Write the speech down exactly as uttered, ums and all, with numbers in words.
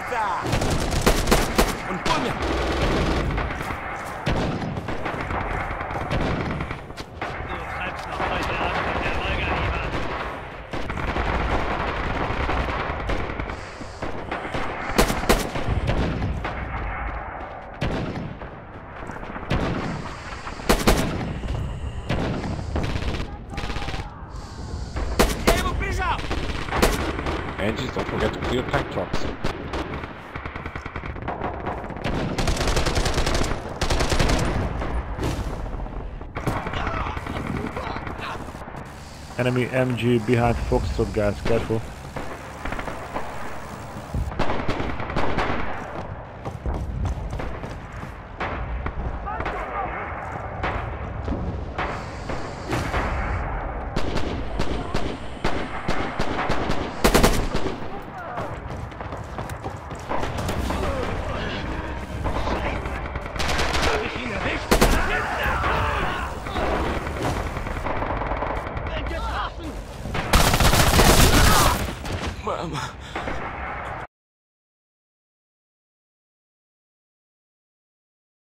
Weiter! Und Bumme! Du treibst noch heute Abend mit der Wolga, Engines, don't forget to clear tank trucks. Enemy M G behind Foxtrot, guys, careful. Mama.